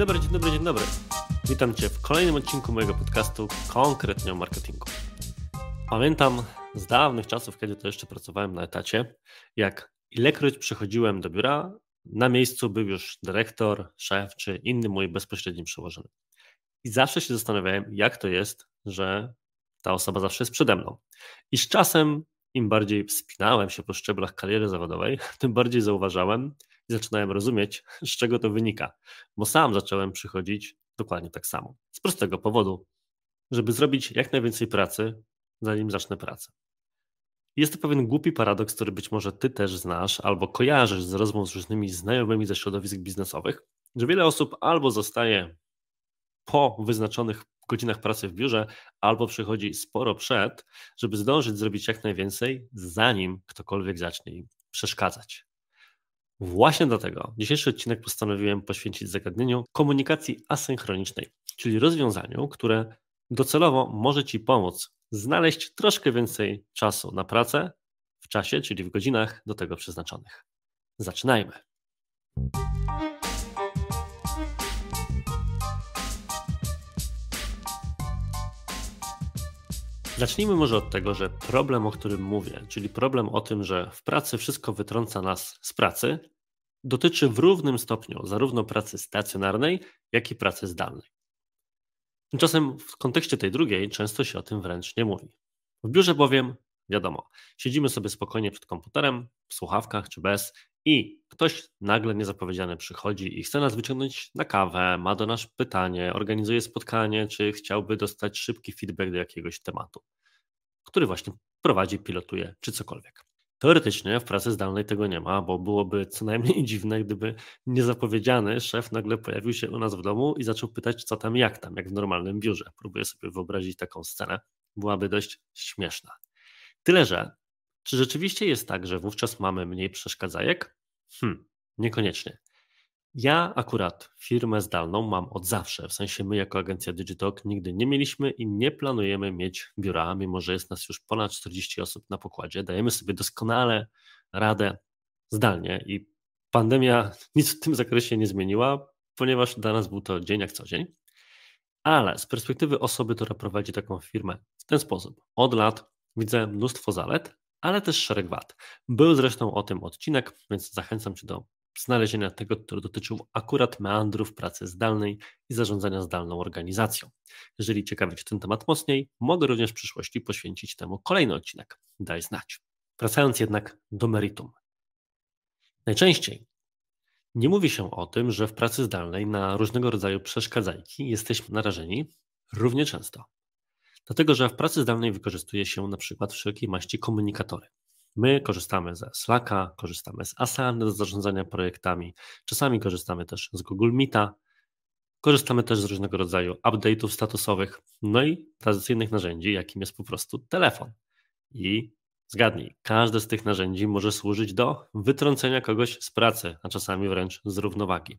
dobry, dzień dobry, dzień dobry. Witam Cię w kolejnym odcinku mojego podcastu konkretnie o marketingu. Pamiętam z dawnych czasów, kiedy to jeszcze pracowałem na etacie, jak ilekroć przychodziłem do biura, na miejscu był już dyrektor, szef czy inny mój bezpośredni przełożony. I zawsze się zastanawiałem, jak to jest, że ta osoba zawsze jest przede mną. I z czasem, im bardziej wspinałem się po szczeblach kariery zawodowej, tym bardziej zauważałem i zaczynałem rozumieć, z czego to wynika. Bo sam zacząłem przychodzić dokładnie tak samo. Z prostego powodu, żeby zrobić jak najwięcej pracy, zanim zacznę pracę. Jest to pewien głupi paradoks, który być może Ty też znasz albo kojarzysz z rozmów z różnymi znajomymi ze środowisk biznesowych, że wiele osób albo zostaje po wyznaczonych godzinach pracy w biurze, albo przychodzi sporo przed, żeby zdążyć zrobić jak najwięcej, zanim ktokolwiek zacznie im przeszkadzać. Właśnie dlatego dzisiejszy odcinek postanowiłem poświęcić zagadnieniu komunikacji asynchronicznej, czyli rozwiązaniu, które docelowo może Ci pomóc znaleźć troszkę więcej czasu na pracę w czasie, czyli w godzinach do tego przeznaczonych. Zaczynajmy. Zacznijmy może od tego, że problem, o którym mówię, czyli problem o tym, że w pracy wszystko wytrąca nas z pracy, dotyczy w równym stopniu zarówno pracy stacjonarnej, jak i pracy zdalnej. Tymczasem w kontekście tej drugiej często się o tym wręcz nie mówi. W biurze bowiem, wiadomo, siedzimy sobie spokojnie przed komputerem, w słuchawkach czy bez i ktoś nagle niezapowiedziany przychodzi i chce nas wyciągnąć na kawę, ma do nas pytanie, organizuje spotkanie, czy chciałby dostać szybki feedback do jakiegoś tematu, który właśnie prowadzi, pilotuje czy cokolwiek. Teoretycznie w pracy zdalnej tego nie ma, bo byłoby co najmniej dziwne, gdyby niezapowiedziany szef nagle pojawił się u nas w domu i zaczął pytać, co tam, jak w normalnym biurze. Próbuję sobie wyobrazić taką scenę. Byłaby dość śmieszna. Tyle, że czy rzeczywiście jest tak, że wówczas mamy mniej przeszkadzajek? Niekoniecznie. Ja akurat firmę zdalną mam od zawsze, w sensie my jako agencja Digitalk nigdy nie mieliśmy i nie planujemy mieć biura, mimo że jest nas już ponad 40 osób na pokładzie. Dajemy sobie doskonale radę zdalnie i pandemia nic w tym zakresie nie zmieniła, ponieważ dla nas był to dzień jak co dzień. Ale z perspektywy osoby, która prowadzi taką firmę w ten sposób od lat, widzę mnóstwo zalet, ale też szereg wad. Był zresztą o tym odcinek, więc zachęcam Cię do znalezienia tego, który dotyczył akurat meandrów pracy zdalnej i zarządzania zdalną organizacją. Jeżeli ciekawi Cię ten temat mocniej, mogę również w przyszłości poświęcić temu kolejny odcinek. Daj znać. Wracając jednak do meritum. Najczęściej nie mówi się o tym, że w pracy zdalnej na różnego rodzaju przeszkadzajki jesteśmy narażeni równie często. Dlatego, że w pracy zdalnej wykorzystuje się na przykład wszelkiej maści komunikatory. My korzystamy ze Slacka, korzystamy z Asany do zarządzania projektami, czasami korzystamy też z Google Meeta, korzystamy też z różnego rodzaju update'ów statusowych, no i tradycyjnych narzędzi, jakim jest po prostu telefon. I zgadnij, każde z tych narzędzi może służyć do wytrącenia kogoś z pracy, a czasami wręcz z równowagi.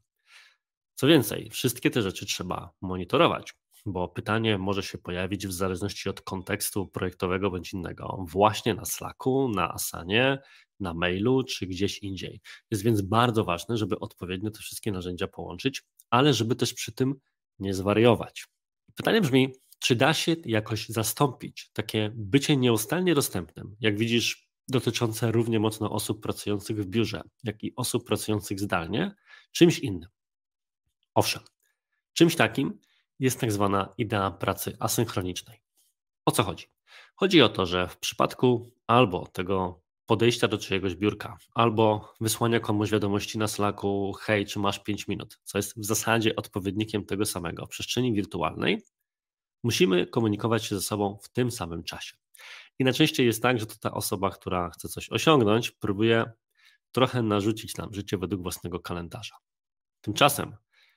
Co więcej, wszystkie te rzeczy trzeba monitorować, bo pytanie może się pojawić w zależności od kontekstu projektowego bądź innego, właśnie na Slacku, na Asanie, na mailu czy gdzieś indziej. Jest więc bardzo ważne, żeby odpowiednio te wszystkie narzędzia połączyć, ale żeby też przy tym nie zwariować. Pytanie brzmi, czy da się jakoś zastąpić takie bycie nieustannie dostępnym, jak widzisz, dotyczące równie mocno osób pracujących w biurze, jak i osób pracujących zdalnie, czymś innym? Owszem, czymś takim jest tak zwana idea pracy asynchronicznej. O co chodzi? Chodzi o to, że w przypadku albo tego podejścia do czyjegoś biurka, albo wysłania komuś wiadomości na Slacku, hej, czy masz 5 minut, co jest w zasadzie odpowiednikiem tego samego w przestrzeni wirtualnej, musimy komunikować się ze sobą w tym samym czasie. I najczęściej jest tak, że to ta osoba, która chce coś osiągnąć, próbuje trochę narzucić nam życie według własnego kalendarza. Tymczasem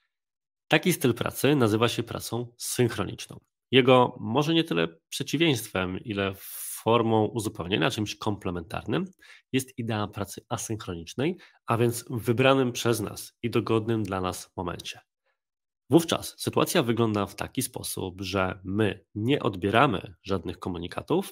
taki styl pracy nazywa się pracą synchroniczną. Jego może nie tyle przeciwieństwem, ile formą uzupełnienia, czymś komplementarnym jest idea pracy asynchronicznej, a więc w wybranym przez nas i dogodnym dla nas momencie. Wówczas sytuacja wygląda w taki sposób, że my nie odbieramy żadnych komunikatów,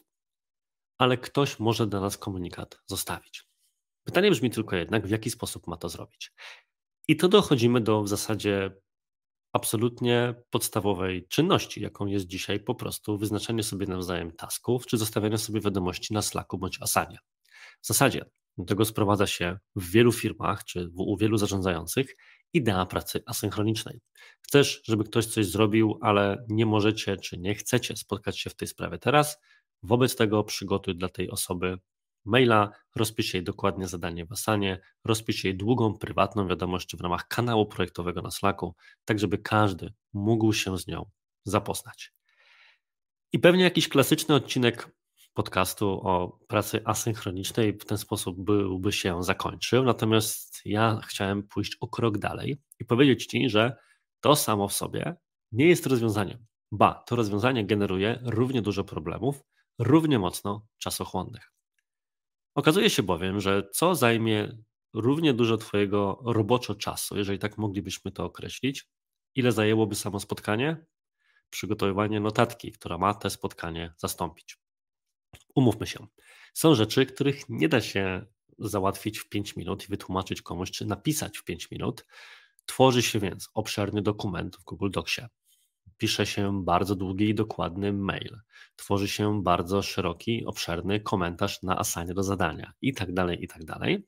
ale ktoś może dla nas komunikat zostawić. Pytanie brzmi tylko jednak, w jaki sposób ma to zrobić. I to dochodzimy do w zasadzie absolutnie podstawowej czynności, jaką jest dzisiaj po prostu wyznaczanie sobie nawzajem tasków, czy zostawianie sobie wiadomości na Slacku bądź Asanie. W zasadzie do tego sprowadza się w wielu firmach, czy u wielu zarządzających idea pracy asynchronicznej. Chcesz, żeby ktoś coś zrobił, ale nie możecie, czy nie chcecie spotkać się w tej sprawie teraz, wobec tego przygotuj dla tej osoby maila, rozpisz jej dokładnie zadanie w Asanie, rozpisz jej długą, prywatną wiadomość w ramach kanału projektowego na Slacku, tak żeby każdy mógł się z nią zapoznać. I pewnie jakiś klasyczny odcinek podcastu o pracy asynchronicznej w ten sposób byłby się zakończył, natomiast ja chciałem pójść o krok dalej i powiedzieć Ci, że to samo w sobie nie jest rozwiązaniem. Ba, to rozwiązanie generuje równie dużo problemów, równie mocno czasochłonnych. Okazuje się bowiem, że co zajmie równie dużo Twojego roboczo czasu, jeżeli tak moglibyśmy to określić, ile zajęłoby samo spotkanie? Przygotowywanie notatki, która ma te spotkanie zastąpić. Umówmy się, są rzeczy, których nie da się załatwić w 5 minut i wytłumaczyć komuś, czy napisać w 5 minut. Tworzy się więc obszerny dokument w Google Docsie. Pisze się bardzo długi i dokładny mail. Tworzy się bardzo szeroki, obszerny komentarz na Asanie do zadania i tak dalej, i tak dalej.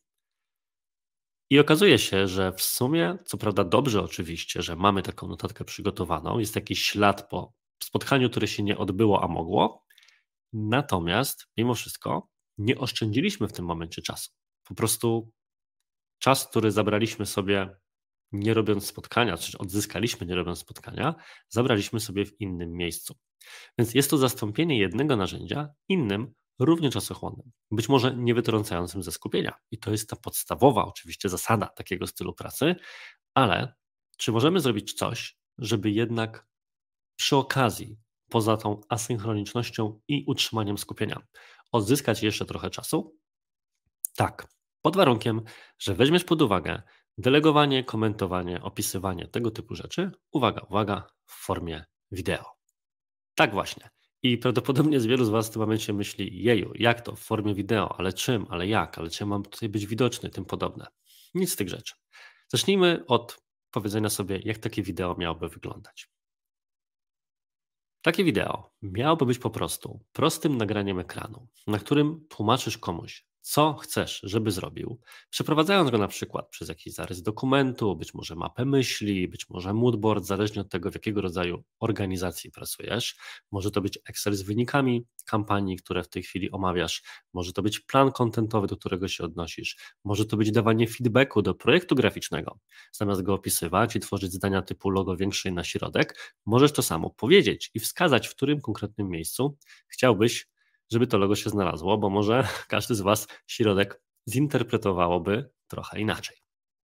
I okazuje się, że w sumie, co prawda dobrze oczywiście, że mamy taką notatkę przygotowaną, jest jakiś ślad po spotkaniu, które się nie odbyło, a mogło, natomiast mimo wszystko nie oszczędziliśmy w tym momencie czasu. Po prostu czas, który zabraliśmy sobie nie robiąc spotkania, czy odzyskaliśmy nie robiąc spotkania, zabraliśmy sobie w innym miejscu. Więc jest to zastąpienie jednego narzędzia innym, równie czasochłonnym, być może nie wytrącającym ze skupienia. I to jest ta podstawowa oczywiście zasada takiego stylu pracy, ale czy możemy zrobić coś, żeby jednak przy okazji, poza tą asynchronicznością i utrzymaniem skupienia, odzyskać jeszcze trochę czasu? Tak, pod warunkiem, że weźmiesz pod uwagę delegowanie, komentowanie, opisywanie tego typu rzeczy, uwaga, uwaga, w formie wideo. Tak właśnie. I prawdopodobnie z wielu z Was w tym momencie myśli, jeju, jak to w formie wideo, ale czym, ale jak, ale czy ja mam tutaj być widoczny, tym podobne. Nic z tych rzeczy. Zacznijmy od powiedzenia sobie, jak takie wideo miałoby wyglądać. Takie wideo miałoby być po prostu prostym nagraniem ekranu, na którym tłumaczysz komuś, co chcesz, żeby zrobił, przeprowadzając go na przykład przez jakiś zarys dokumentu, być może mapę myśli, być może moodboard, zależnie od tego, w jakiego rodzaju organizacji pracujesz. Może to być Excel z wynikami kampanii, które w tej chwili omawiasz, może to być plan kontentowy, do którego się odnosisz, może to być dawanie feedbacku do projektu graficznego. Zamiast go opisywać i tworzyć zdania typu logo większe na środek, możesz to samo powiedzieć i wskazać, w którym konkretnym miejscu chciałbyś, żeby to logo się znalazło, bo może każdy z Was środek zinterpretowałoby trochę inaczej.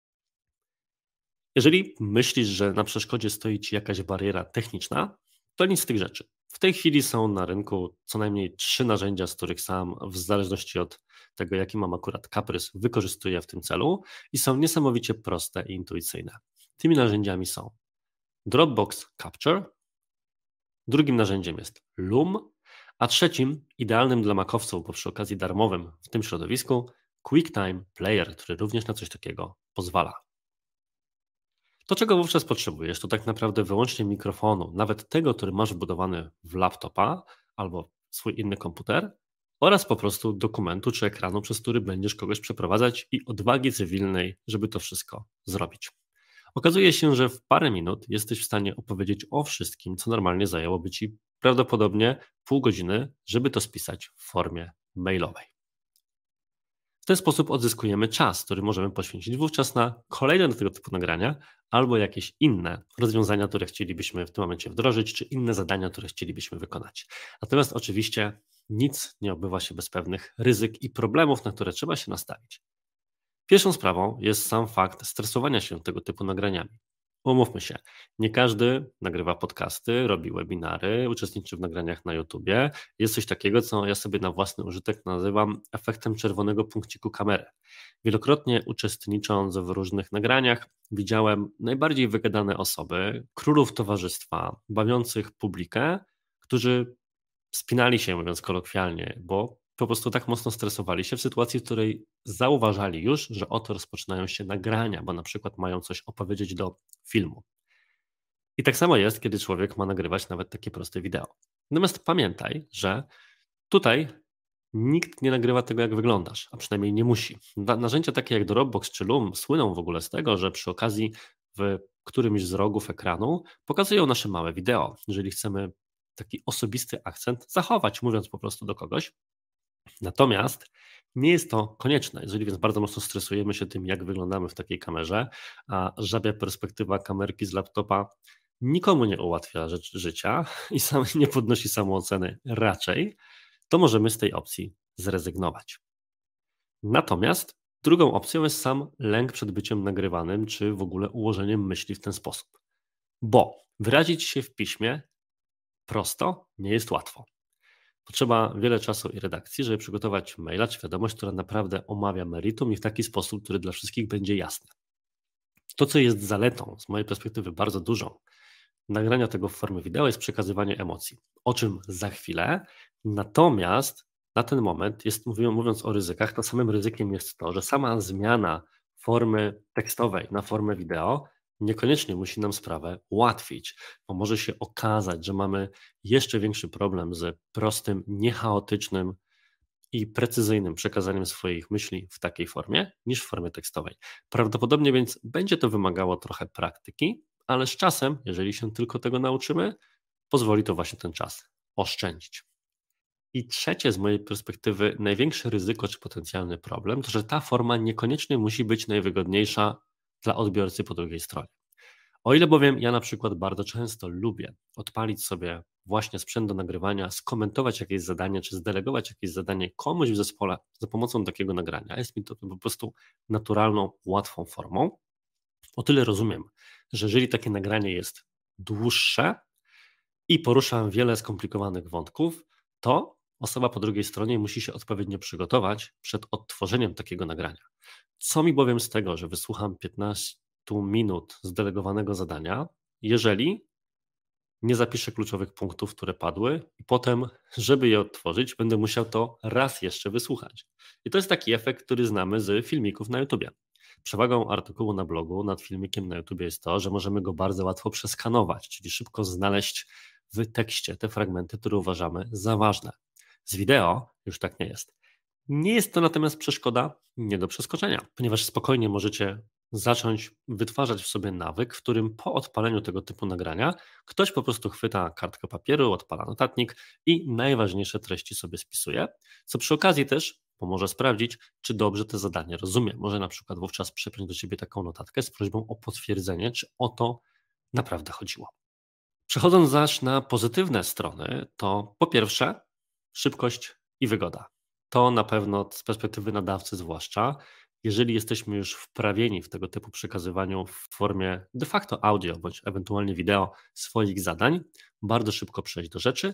Jeżeli myślisz, że na przeszkodzie stoi Ci jakaś bariera techniczna, to nic z tych rzeczy. W tej chwili są na rynku co najmniej 3 narzędzia, z których sam, w zależności od tego, jaki mam akurat kaprys, wykorzystuję w tym celu i są niesamowicie proste i intuicyjne. Tymi narzędziami są Dropbox Capture, drugim narzędziem jest Loom, a trzecim, idealnym dla makowców, bo przy okazji darmowym w tym środowisku, QuickTime Player, który również na coś takiego pozwala. To, czego wówczas potrzebujesz, to tak naprawdę wyłącznie mikrofonu, nawet tego, który masz wbudowany w laptopa albo swój inny komputer, oraz po prostu dokumentu czy ekranu, przez który będziesz kogoś przeprowadzać i odwagi cywilnej, żeby to wszystko zrobić. Okazuje się, że w parę minut jesteś w stanie opowiedzieć o wszystkim, co normalnie zajęłoby Ci prawdopodobnie pół godziny, żeby to spisać w formie mailowej. W ten sposób odzyskujemy czas, który możemy poświęcić wówczas na kolejne tego typu nagrania albo jakieś inne rozwiązania, które chcielibyśmy w tym momencie wdrożyć, czy inne zadania, które chcielibyśmy wykonać. Natomiast oczywiście nic nie odbywa się bez pewnych ryzyk i problemów, na które trzeba się nastawić. Pierwszą sprawą jest sam fakt stresowania się tego typu nagraniami. Umówmy się, nie każdy nagrywa podcasty, robi webinary, uczestniczy w nagraniach na YouTubie. Jest coś takiego, co ja sobie na własny użytek nazywam efektem czerwonego punkciku kamery. Wielokrotnie uczestnicząc w różnych nagraniach, widziałem najbardziej wygadane osoby, królów towarzystwa, bawiących publikę, którzy spinali się, mówiąc kolokwialnie, bo po prostu tak mocno stresowali się w sytuacji, w której zauważali już, że oto rozpoczynają się nagrania, bo na przykład mają coś opowiedzieć do filmu. I tak samo jest, kiedy człowiek ma nagrywać nawet takie proste wideo. Natomiast pamiętaj, że tutaj nikt nie nagrywa tego, jak wyglądasz, a przynajmniej nie musi. Narzędzia takie jak Dropbox czy Loom słyną w ogóle z tego, że przy okazji w którymś z rogów ekranu pokazują nasze małe wideo. Jeżeli chcemy taki osobisty akcent zachować, mówiąc po prostu do kogoś. Natomiast nie jest to konieczne. Jeżeli więc bardzo mocno stresujemy się tym, jak wyglądamy w takiej kamerze, a żabia perspektywa kamerki z laptopa nikomu nie ułatwia życia i nie podnosi samooceny raczej, to możemy z tej opcji zrezygnować. Natomiast drugą opcją jest sam lęk przed byciem nagrywanym, czy w ogóle ułożeniem myśli w ten sposób. Bo wyrazić się w piśmie prosto nie jest łatwo. Potrzeba wiele czasu i redakcji, żeby przygotować maila czy wiadomość, która naprawdę omawia meritum i w taki sposób, który dla wszystkich będzie jasny. To, co jest zaletą, z mojej perspektywy bardzo dużą, nagrania tego w formie wideo jest przekazywanie emocji, o czym za chwilę. Natomiast na ten moment, mówiąc o ryzykach, to samym ryzykiem jest to, że sama zmiana formy tekstowej na formę wideo niekoniecznie musi nam sprawę ułatwić, bo może się okazać, że mamy jeszcze większy problem z prostym, niechaotycznym i precyzyjnym przekazaniem swoich myśli w takiej formie niż w formie tekstowej. Prawdopodobnie więc będzie to wymagało trochę praktyki, ale z czasem, jeżeli się tylko tego nauczymy, pozwoli to właśnie ten czas oszczędzić. I trzecie z mojej perspektywy największe ryzyko czy potencjalny problem to, że ta forma niekoniecznie musi być najwygodniejsza dla odbiorcy po drugiej stronie. O ile bowiem ja na przykład bardzo często lubię odpalić sobie właśnie sprzęt do nagrywania, skomentować jakieś zadanie, czy zdelegować jakieś zadanie komuś w zespole za pomocą takiego nagrania, jest mi to po prostu naturalną, łatwą formą, o tyle rozumiem, że jeżeli takie nagranie jest dłuższe i porusza wiele skomplikowanych wątków, to osoba po drugiej stronie musi się odpowiednio przygotować przed odtworzeniem takiego nagrania. Co mi bowiem z tego, że wysłucham 15 minut zdelegowanego zadania, jeżeli nie zapiszę kluczowych punktów, które padły i potem, żeby je odtworzyć, będę musiał to raz jeszcze wysłuchać. I to jest taki efekt, który znamy z filmików na YouTubie. Przewagą artykułu na blogu nad filmikiem na YouTubie jest to, że możemy go bardzo łatwo przeskanować, czyli szybko znaleźć w tekście te fragmenty, które uważamy za ważne. Z wideo już tak nie jest. Nie jest to natomiast przeszkoda nie do przeskoczenia, ponieważ spokojnie możecie zacząć wytwarzać w sobie nawyk, w którym po odpaleniu tego typu nagrania ktoś po prostu chwyta kartkę papieru, odpala notatnik i najważniejsze treści sobie spisuje, co przy okazji też pomoże sprawdzić, czy dobrze te zadanie rozumie. Może na przykład wówczas przepiąć do Ciebie taką notatkę z prośbą o potwierdzenie, czy o to naprawdę chodziło. Przechodząc zaś na pozytywne strony, to po pierwsze szybkość i wygoda. To na pewno z perspektywy nadawcy zwłaszcza, jeżeli jesteśmy już wprawieni w tego typu przekazywaniu w formie de facto audio bądź ewentualnie wideo swoich zadań, bardzo szybko przejść do rzeczy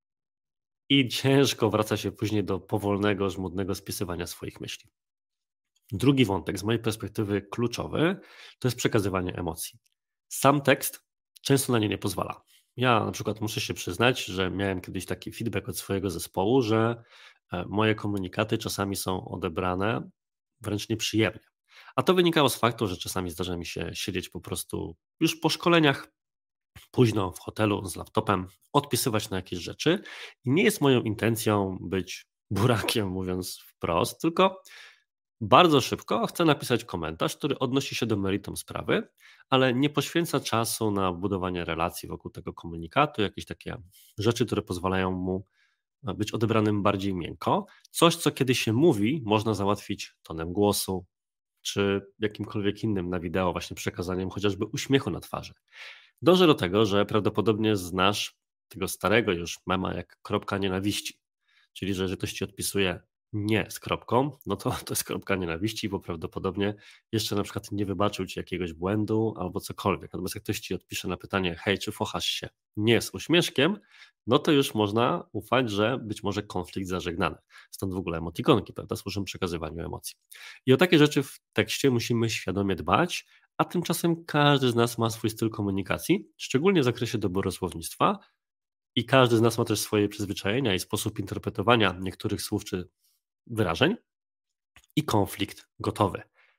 i ciężko wraca się później do powolnego, żmudnego spisywania swoich myśli. Drugi wątek, z mojej perspektywy kluczowy, to jest przekazywanie emocji. Sam tekst często na nie nie pozwala. Ja na przykład muszę się przyznać, że miałem kiedyś taki feedback od swojego zespołu, że moje komunikaty czasami są odebrane wręcz nieprzyjemnie. A to wynikało z faktu, że czasami zdarza mi się siedzieć po prostu już po szkoleniach, późno w hotelu z laptopem, odpisywać na jakieś rzeczy i nie jest moją intencją być burakiem, mówiąc wprost, tylko bardzo szybko chcę napisać komentarz, który odnosi się do meritum sprawy, ale nie poświęca czasu na budowanie relacji wokół tego komunikatu, jakieś takie rzeczy, które pozwalają mu być odebranym bardziej miękko. Coś, co kiedy się mówi, można załatwić tonem głosu, czy jakimkolwiek innym na wideo właśnie przekazaniem chociażby uśmiechu na twarzy. Dążę do tego, że prawdopodobnie znasz tego starego już mema jak kropka nienawiści, czyli że jeżeli ktoś ci odpisuje nie z kropką, no to jest kropka nienawiści, bo prawdopodobnie jeszcze na przykład nie wybaczył ci jakiegoś błędu albo cokolwiek. Natomiast jak ktoś ci odpisze na pytanie, hej, czy fochasz się nie z uśmieszkiem, no to już można ufać, że być może konflikt zażegnany. Stąd w ogóle emotikonki, prawda, służą przekazywaniu emocji. I o takie rzeczy w tekście musimy świadomie dbać, a tymczasem każdy z nas ma swój styl komunikacji, szczególnie w zakresie doboru słownictwa i każdy z nas ma też swoje przyzwyczajenia i sposób interpretowania niektórych słów czy wyrażeń i konflikt gotowy.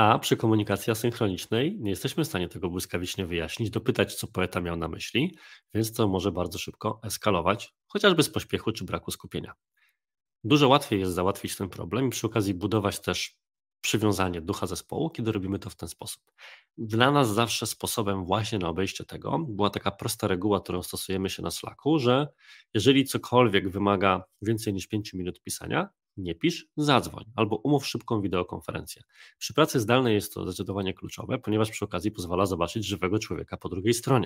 A przy komunikacji asynchronicznej nie jesteśmy w stanie tego błyskawicznie wyjaśnić, dopytać, co poeta miał na myśli, więc to może bardzo szybko eskalować, chociażby z pośpiechu czy braku skupienia. Dużo łatwiej jest załatwić ten problem i przy okazji budować też przywiązanie ducha zespołu, kiedy robimy to w ten sposób. Dla nas zawsze sposobem właśnie na obejście tego była taka prosta reguła, którą stosujemy się na Slacku, że jeżeli cokolwiek wymaga więcej niż 5 minut pisania, nie pisz, zadzwoń albo umów szybką wideokonferencję. Przy pracy zdalnej jest to zdecydowanie kluczowe, ponieważ przy okazji pozwala zobaczyć żywego człowieka po drugiej stronie.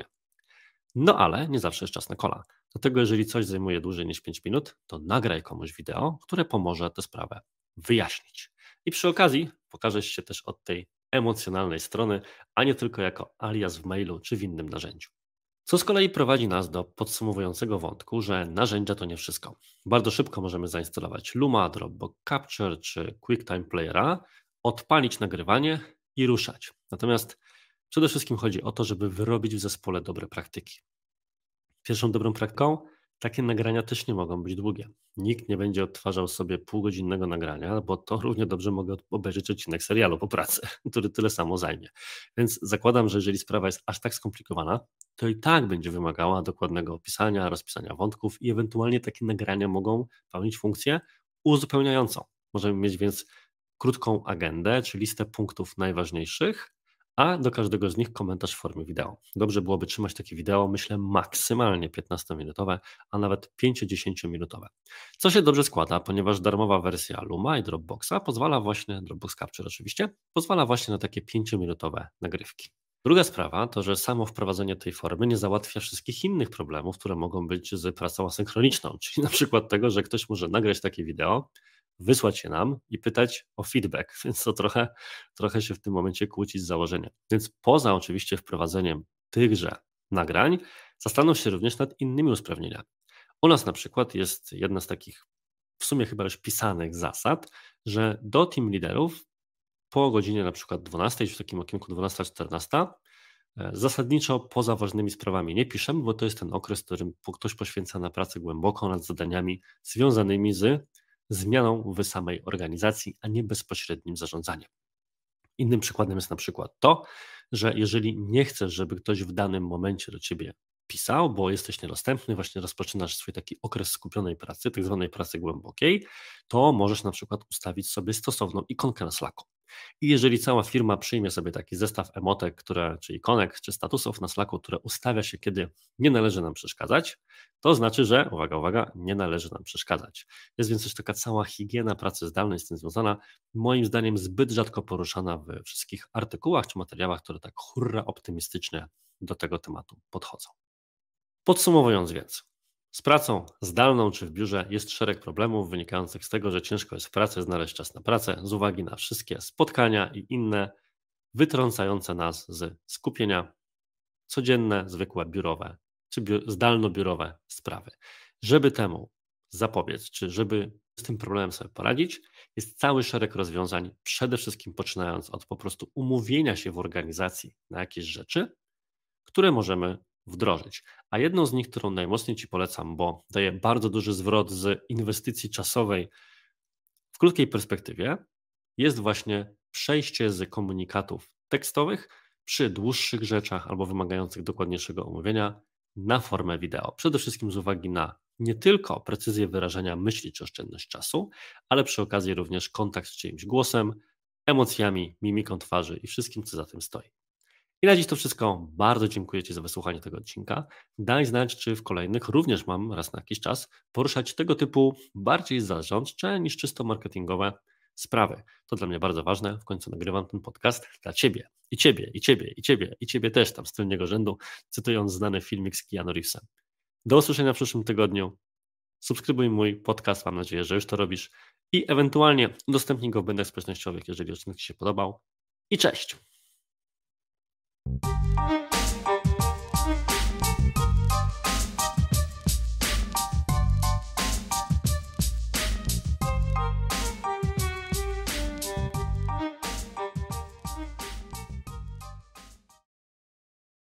No ale nie zawsze jest czas na kola. Dlatego jeżeli coś zajmuje dłużej niż 5 minut, to nagraj komuś wideo, które pomoże tę sprawę wyjaśnić. I przy okazji pokażesz się też od tej emocjonalnej strony, a nie tylko jako alias w mailu czy w innym narzędziu. Co z kolei prowadzi nas do podsumowującego wątku, że narzędzia to nie wszystko. Bardzo szybko możemy zainstalować Luma, Dropbox Capture czy QuickTime Playera, odpalić nagrywanie i ruszać. Natomiast przede wszystkim chodzi o to, żeby wyrobić w zespole dobre praktyki. Pierwszą dobrą praktyką, takie nagrania też nie mogą być długie. Nikt nie będzie odtwarzał sobie półgodzinnego nagrania, bo to równie dobrze mogę obejrzeć odcinek serialu po pracy, który tyle samo zajmie. Więc zakładam, że jeżeli sprawa jest aż tak skomplikowana, to i tak będzie wymagała dokładnego opisania, rozpisania wątków i ewentualnie takie nagrania mogą pełnić funkcję uzupełniającą. Możemy mieć więc krótką agendę, czy listę punktów najważniejszych, a do każdego z nich komentarz w formie wideo. Dobrze byłoby trzymać takie wideo, myślę, maksymalnie 15-minutowe, a nawet 5-10-minutowe. Co się dobrze składa, ponieważ darmowa wersja Luma i Dropboxa pozwala właśnie, Dropbox Capture oczywiście, pozwala właśnie na takie 5-minutowe nagrywki. Druga sprawa to, że samo wprowadzenie tej formy nie załatwia wszystkich innych problemów, które mogą być z pracą asynchroniczną, czyli na przykład tego, że ktoś może nagrać takie wideo, wysłać je nam i pytać o feedback, więc to trochę się w tym momencie kłóci z założeniem. Więc poza oczywiście wprowadzeniem tychże nagrań, zastanów się również nad innymi usprawnieniami. U nas na przykład jest jedna z takich w sumie chyba już pisanych zasad, że do team liderów po godzinie na przykład 12, w takim okienku 12-14, zasadniczo poza ważnymi sprawami nie piszemy, bo to jest ten okres, w którym ktoś poświęca na pracę głęboką nad zadaniami związanymi z zmianą w samej organizacji, a nie bezpośrednim zarządzaniem. Innym przykładem jest na przykład to, że jeżeli nie chcesz, żeby ktoś w danym momencie do ciebie pisał, bo jesteś niedostępny, właśnie rozpoczynasz swój taki okres skupionej pracy, tak zwanej pracy głębokiej, to możesz na przykład ustawić sobie stosowną ikonkę na Slacku. I jeżeli cała firma przyjmie sobie taki zestaw emotek, czy ikonek, czy statusów na Slacku, które ustawia się, kiedy nie należy nam przeszkadzać, to znaczy, że, uwaga, uwaga, nie należy nam przeszkadzać. Jest więc też taka cała higiena pracy zdalnej z tym związana, moim zdaniem zbyt rzadko poruszana we wszystkich artykułach czy materiałach, które tak hurra optymistycznie do tego tematu podchodzą. Podsumowując więc, z pracą zdalną czy w biurze jest szereg problemów wynikających z tego, że ciężko jest w pracy znaleźć czas na pracę z uwagi na wszystkie spotkania i inne wytrącające nas z skupienia codzienne, zwykłe biurowe czy zdalno-biurowe sprawy. Żeby temu zapobiec, czy żeby z tym problemem sobie poradzić, jest cały szereg rozwiązań, przede wszystkim poczynając od po prostu umówienia się w organizacji na jakieś rzeczy, które możemy wdrożyć. A jedną z nich, którą najmocniej Ci polecam, bo daje bardzo duży zwrot z inwestycji czasowej w krótkiej perspektywie, jest właśnie przejście z komunikatów tekstowych przy dłuższych rzeczach albo wymagających dokładniejszego omówienia na formę wideo. Przede wszystkim z uwagi na nie tylko precyzję wyrażania myśli czy oszczędność czasu, ale przy okazji również kontakt z czyimś głosem, emocjami, mimiką twarzy i wszystkim, co za tym stoi. I na dziś to wszystko. Bardzo dziękuję Ci za wysłuchanie tego odcinka. Daj znać, czy w kolejnych również mam raz na jakiś czas poruszać tego typu bardziej zarządcze niż czysto marketingowe sprawy. To dla mnie bardzo ważne. W końcu nagrywam ten podcast dla Ciebie. I Ciebie, i Ciebie, i Ciebie, i Ciebie też tam z tylnego rzędu, cytując znany filmik z Keanu Reevesem. Do usłyszenia w przyszłym tygodniu. Subskrybuj mój podcast, mam nadzieję, że już to robisz. I ewentualnie udostępnij go w mediach społecznościowych, jeżeli odcinek Ci się podobał. I cześć!